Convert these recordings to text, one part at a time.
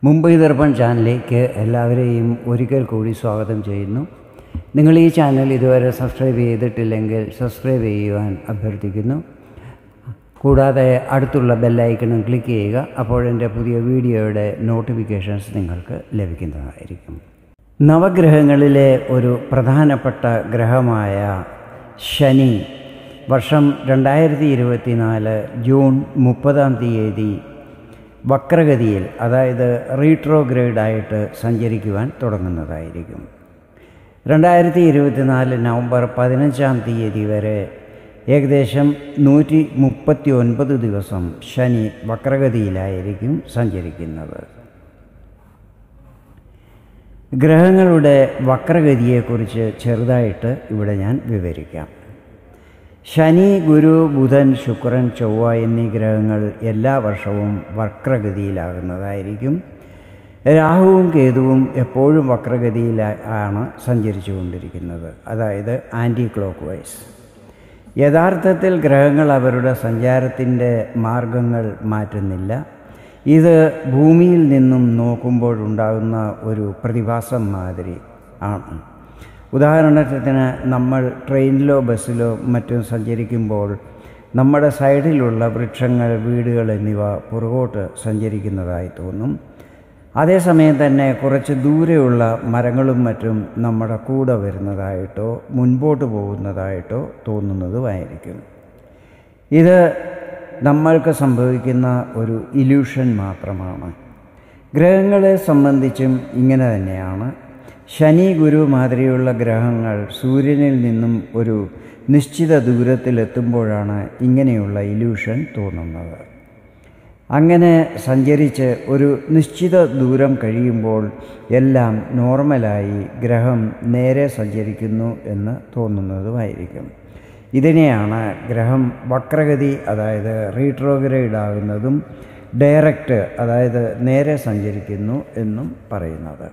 മുംബൈ ദർപ്പൺ ചാനലിലേക്ക് എല്ലാവരെയും ഒരിക്കൽ കൂടി സ്വാഗതം ചെയ്യുന്നു. നിങ്ങൾ ഈ ചാനൽ ഇതുവരെ സബ്സ്ക്രൈബ് ചെയ്തിട്ടില്ലെങ്കിൽ സബ്സ്ക്രൈബ് ചെയ്യുവാൻ അഭ്യർത്ഥിക്കുന്നു. കൂടാതെ അടുത്തുള്ള ബെല്ലൈക്കണും ക്ലിക്ക് ചെയ്യുക. അപ്പോഴെൻ്റെ പുതിയ വീഡിയോയുടെ നോട്ടിഫിക്കേഷൻസ് നിങ്ങൾക്ക് ലഭിക്കുന്നതായിരിക്കും. നവഗ്രഹങ്ങളിലെ ഒരു പ്രധാനപ്പെട്ട ഗ്രഹമായ ശനി വർഷം 2024 ജൂൺ 30 വക്രഗതിയിൽ, അതായത് റീട്രോഗ്രേഡായിട്ട് സഞ്ചരിക്കുവാൻ തുടങ്ങുന്നതായിരിക്കും. 2024 നവംബർ 15 വരെ ഏകദേശം 139 ദിവസം ശനി വക്രഗതിയിലായിരിക്കും സഞ്ചരിക്കുന്നത്. ഗ്രഹങ്ങളുടെ വക്രഗതിയെക്കുറിച്ച് ചെറുതായിട്ട് ഇവിടെ ഞാൻ വിവരിക്കാം. ശനി, ഗുരു, ബുധൻ, ശുക്രൻ, ചൊവ്വ എന്നീ ഗ്രഹങ്ങൾ എല്ലാ വർഷവും വക്രഗതിയിലാകുന്നതായിരിക്കും. രാഹുവും കേതുവും എപ്പോഴും വക്രഗതിയിലാണ് സഞ്ചരിച്ചു കൊണ്ടിരിക്കുന്നത്, അതായത് ആൻറ്റി ക്ലോക്ക് വൈസ്. യഥാർത്ഥത്തിൽ ഗ്രഹങ്ങൾ അവരുടെ സഞ്ചാരത്തിൻ്റെ മാർഗങ്ങൾ മാറ്റുന്നില്ല. ഇത് ഭൂമിയിൽ നിന്നും നോക്കുമ്പോഴുണ്ടാകുന്ന ഒരു പ്രതിഭാസം മാതിരി ആണ്. ഉദാഹരണത്തിന്, നമ്മൾ ട്രെയിനിലോ ബസ്സിലോ മറ്റും സഞ്ചരിക്കുമ്പോൾ നമ്മുടെ സൈഡിലുള്ള വൃക്ഷങ്ങൾ, വീടുകൾ എന്നിവ പുറകോട്ട് സഞ്ചരിക്കുന്നതായി തോന്നും. അതേസമയം തന്നെ കുറച്ച് ദൂരെയുള്ള മരങ്ങളും മറ്റും നമ്മുടെ കൂടെ വരുന്നതായിട്ടോ മുൻപോട്ട് പോകുന്നതായിട്ടോ തോന്നുന്നതുമായിരിക്കും. ഇത് നമ്മൾക്ക് സംഭവിക്കുന്ന ഒരു ഇല്യൂഷൻ മാത്രമാണ്. ഗ്രഹങ്ങളെ സംബന്ധിച്ചും ഇങ്ങനെ തന്നെയാണ്. ശനി, ഗുരു മാതിരിയുള്ള ഗ്രഹങ്ങൾ സൂര്യനിൽ നിന്നും ഒരു നിശ്ചിത ദൂരത്തിലെത്തുമ്പോഴാണ് ഇങ്ങനെയുള്ള ഇല്യൂഷൻ തോന്നുന്നത്. അങ്ങനെ സഞ്ചരിച്ച് ഒരു നിശ്ചിത ദൂരം കഴിയുമ്പോൾ എല്ലാം നോർമലായി ഗ്രഹം നേരെ സഞ്ചരിക്കുന്നു എന്ന് തോന്നുന്നതുമായിരിക്കും. ഇതിനെയാണ് ഗ്രഹം വക്രഗതി, അതായത് റീട്രോഗ്രേഡ് ആകുന്നതും ഡയറക്റ്റ്, അതായത് നേരെ സഞ്ചരിക്കുന്നു എന്നും പറയുന്നത്.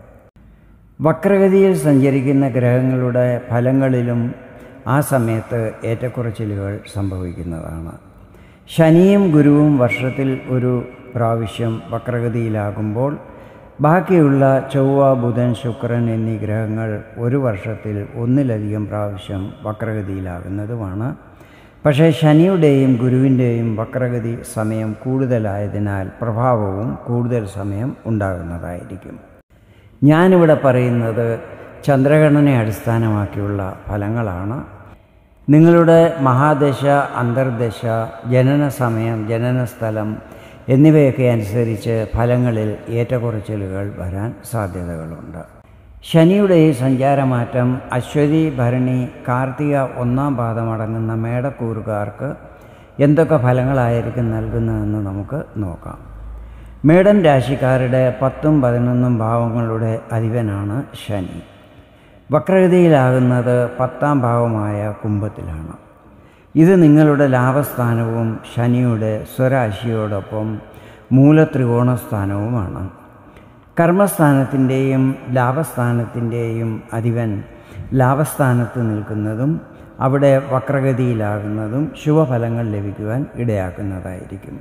വക്രഗതിയിൽ സഞ്ചരിക്കുന്ന ഗ്രഹങ്ങളുടെ ഫലങ്ങളിലും ആ സമയത്ത് ഏറ്റക്കുറച്ചിലുകൾ സംഭവിക്കുന്നതാണ്. ശനിയും ഗുരുവും വർഷത്തിൽ ഒരു പ്രാവശ്യം വക്രഗതിയിലാകുമ്പോൾ ബാക്കിയുള്ള ചൊവ്വ, ബുധൻ, ശുക്രൻ എന്നീ ഗ്രഹങ്ങൾ ഒരു വർഷത്തിൽ ഒന്നിലധികം പ്രാവശ്യം വക്രഗതിയിലാകുന്നതുമാണ്. പക്ഷേ ശനിയുടെയും ഗുരുവിൻ്റെയും വക്രഗതി സമയം കൂടുതലായതിനാൽ പ്രഭാവവും കൂടുതൽ സമയം ഉണ്ടാകുന്നതായിരിക്കും. ഞാനിവിടെ പറയുന്നത് ചന്ദ്രഗണനയെ അടിസ്ഥാനമാക്കിയുള്ള ഫലങ്ങളാണ്. നിങ്ങളുടെ മഹാദശ, അന്തർദശ, ജനന സമയം, ജനനസ്ഥലം എന്നിവയൊക്കെ അനുസരിച്ച് ഫലങ്ങളിൽ ഏറ്റക്കുറച്ചിലുകൾ വരാൻ സാധ്യതകളുണ്ട്. ശനിയുടെ ഈ സഞ്ചാരമാറ്റം അശ്വതി, ഭരണി, കാർത്തിക 1-ാം പാദമടങ്ങുന്ന മേടക്കൂറുകാർക്ക് എന്തൊക്കെ ഫലങ്ങളായിരിക്കും നൽകുന്നതെന്ന് നമുക്ക് നോക്കാം. മേടൻ രാശിക്കാരുടെ 10ഉം 11ഉം ഭാവങ്ങളുടെ അധിപനാണ് ശനി. വക്രഗതിയിലാകുന്നത് 10-ാം ഭാവമായ കുംഭത്തിലാണ്. ഇത് നിങ്ങളുടെ ലാഭസ്ഥാനവും ശനിയുടെ സ്വരാശിയോടൊപ്പം മൂലത്രികോണസ്ഥാനവുമാണ്. കർമ്മസ്ഥാനത്തിൻ്റെയും ലാഭസ്ഥാനത്തിൻ്റെയും അധിപൻ ലാഭസ്ഥാനത്ത് നിൽക്കുന്നതും അവിടെ വക്രഗതിയിലാകുന്നതും ശുഭഫലങ്ങൾ ലഭിക്കുവാൻ ഇടയാക്കുന്നതായിരിക്കും.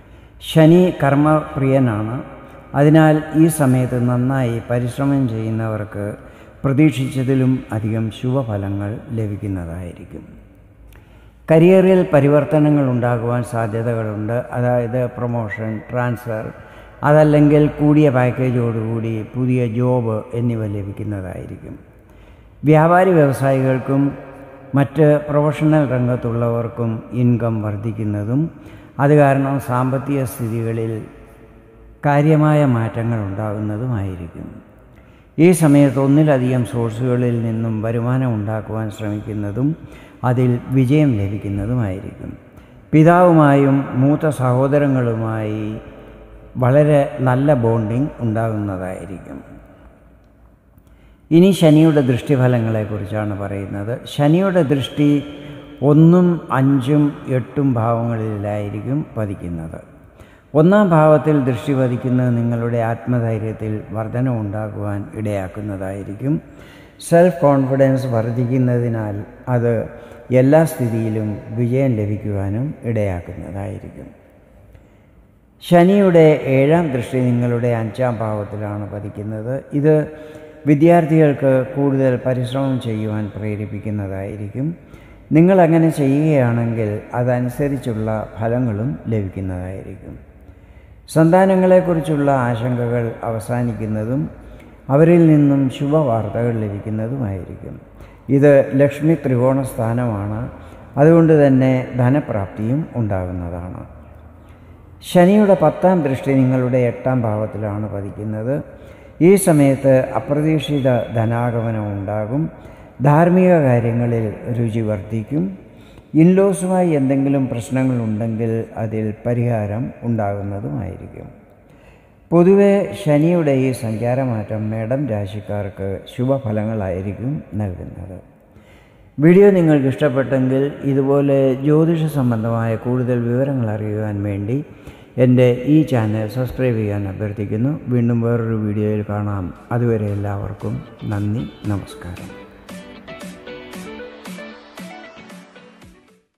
ശനി കർമ്മപ്രിയനാണ്. അതിനാൽ ഈ സമയത്ത് നന്നായി പരിശ്രമം ചെയ്യുന്നവർക്ക് പ്രതീക്ഷിച്ചതിലും അധികം ശുഭഫലങ്ങൾ ലഭിക്കുന്നതായിരിക്കും. കരിയറിൽ പരിവർത്തനങ്ങൾ ഉണ്ടാകുവാൻ സാധ്യതകളുണ്ട്. അതായത് പ്രൊമോഷൻ, ട്രാൻസ്ഫർ, അതല്ലെങ്കിൽ കൂടിയ പാക്കേജോടുകൂടി പുതിയ ജോബ് എന്നിവ ലഭിക്കുന്നതായിരിക്കും. വ്യാപാരി വ്യവസായികൾക്കും മറ്റ് പ്രൊഫഷണൽ രംഗത്തുള്ളവർക്കും ഇൻകം വർദ്ധിക്കുന്നതും അത് കാരണം സാമ്പത്തിക സ്ഥിതികളിൽ കാര്യമായ മാറ്റങ്ങൾ ഉണ്ടാകുന്നതുമായിരിക്കും. ഈ സമയത്ത് ഒന്നിലധികം സോഴ്സുകളിൽ നിന്നും വരുമാനം ഉണ്ടാക്കുവാൻ ശ്രമിക്കുന്നതും അതിൽ വിജയം ലഭിക്കുന്നതുമായിരിക്കും. പിതാവുമായും മൂത്ത സഹോദരങ്ങളുമായി വളരെ നല്ല ബോണ്ടിങ് ഉണ്ടാകുന്നതായിരിക്കും. ഇനി ശനിയുടെ ദൃഷ്ടിഫലങ്ങളെക്കുറിച്ചാണ് പറയുന്നത്. ശനിയുടെ ദൃഷ്ടി 1, 5, 8 ഭാവങ്ങളിലായിരിക്കും പതിക്കുന്നത്. 1-ാം ഭാവത്തിൽ ദൃഷ്ടി പതിക്കുന്നത് നിങ്ങളുടെ ആത്മധൈര്യത്തിൽ വർധനവുണ്ടാകുവാൻ ഇടയാക്കുന്നതായിരിക്കും. സെൽഫ് കോൺഫിഡൻസ് വർദ്ധിക്കുന്നതിനാൽ അത് എല്ലാ സ്ഥിതിയിലും വിജയം ലഭിക്കുവാനും ഇടയാക്കുന്നതായിരിക്കും. ശനിയുടെ 7ാം ദൃഷ്ടി നിങ്ങളുടെ 5ാം ഭാവത്തിലാണ് പതിക്കുന്നത്. ഇത് വിദ്യാർത്ഥികൾക്ക് കൂടുതൽ പരിശ്രമം ചെയ്യുവാൻ പ്രേരിപ്പിക്കുന്നതായിരിക്കും. നിങ്ങളങ്ങനെ ചെയ്യുകയാണെങ്കിൽ അതനുസരിച്ചുള്ള ഫലങ്ങളും ലഭിക്കുന്നതായിരിക്കും. സന്താനങ്ങളെക്കുറിച്ചുള്ള ആശങ്കകൾ അവസാനിക്കുന്നതും അവരിൽ നിന്നും ശുഭവാർത്തകൾ ലഭിക്കുന്നതുമായിരിക്കും. ഇത് ലക്ഷ്മി ത്രികോണ സ്ഥാനമാണ്. അതുകൊണ്ട് തന്നെ ധനപ്രാപ്തിയും ഉണ്ടാകുന്നതാണ്. ശനിയുടെ 10ാം ദൃഷ്ടി നിങ്ങളുടെ 8ാം ഭാവത്തിലാണ് പതിക്കുന്നത്. ഈ സമയത്ത് അപ്രതീക്ഷിത ധനാഗമനം ഉണ്ടാകും. ധാർമ്മിക കാര്യങ്ങളിൽ രുചി വർദ്ധിക്കും. ഇൻലോസുമായി എന്തെങ്കിലും പ്രശ്നങ്ങളുണ്ടെങ്കിൽ അതിൽ പരിഹാരം ഉണ്ടാകുന്നതുമായിരിക്കും. പൊതുവെ ശനിയുടെ ഈ സഞ്ചാരമാറ്റം മേടം രാശിക്കാർക്ക് ശുഭഫലങ്ങളായിരിക്കും നൽകുന്നത്. വീഡിയോ നിങ്ങൾക്ക് ഇഷ്ടപ്പെട്ടെങ്കിൽ ഇതുപോലെ ജ്യോതിഷ സംബന്ധമായ കൂടുതൽ വിവരങ്ങൾ അറിയുവാൻ വേണ്ടി എൻ്റെ ഈ ചാനൽ സബ്സ്ക്രൈബ് ചെയ്യാൻ അഭ്യർത്ഥിക്കുന്നു. വീണ്ടും വേറൊരു വീഡിയോയിൽ കാണാം. അതുവരെ എല്ലാവർക്കും നന്ദി, നമസ്കാരം.